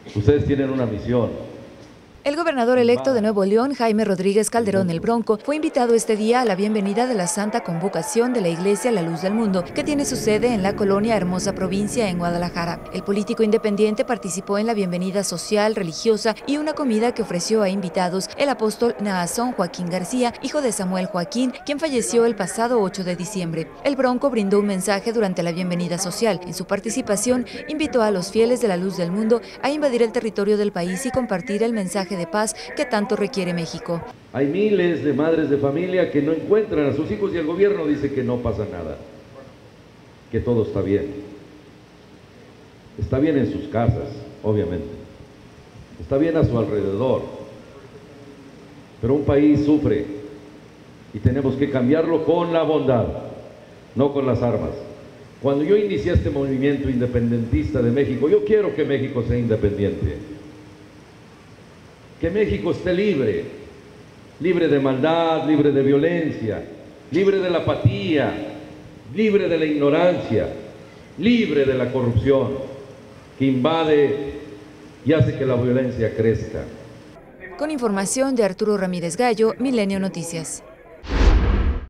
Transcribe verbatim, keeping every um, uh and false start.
Ustedes tienen una misión. El gobernador electo de Nuevo León, Jaime Rodríguez Calderón el Bronco, fue invitado este día a la bienvenida de la Santa Convocación de la Iglesia La Luz del Mundo, que tiene su sede en la colonia Hermosa Provincia, en Guadalajara. El político independiente participó en la bienvenida social, religiosa y una comida que ofreció a invitados el apóstol Naasón Joaquín García, hijo de Samuel Joaquín, quien falleció el pasado ocho de diciembre. El Bronco brindó un mensaje durante la bienvenida social. En su participación, invitó a los fieles de la Luz del Mundo a invadir el territorio del país y compartir el mensaje de paz que tanto requiere México. Hay miles de madres de familia que no encuentran a sus hijos y el gobierno dice que no pasa nada, que todo está bien. Está bien en sus casas, obviamente. Está bien a su alrededor. Pero un país sufre y tenemos que cambiarlo con la bondad, no con las armas. Cuando yo inicié este movimiento independentista de México, yo quiero que México sea independiente. Que México esté libre, libre de maldad, libre de violencia, libre de la apatía, libre de la ignorancia, libre de la corrupción que invade y hace que la violencia crezca. Con información de Arturo Ramírez Gallo, Milenio Noticias.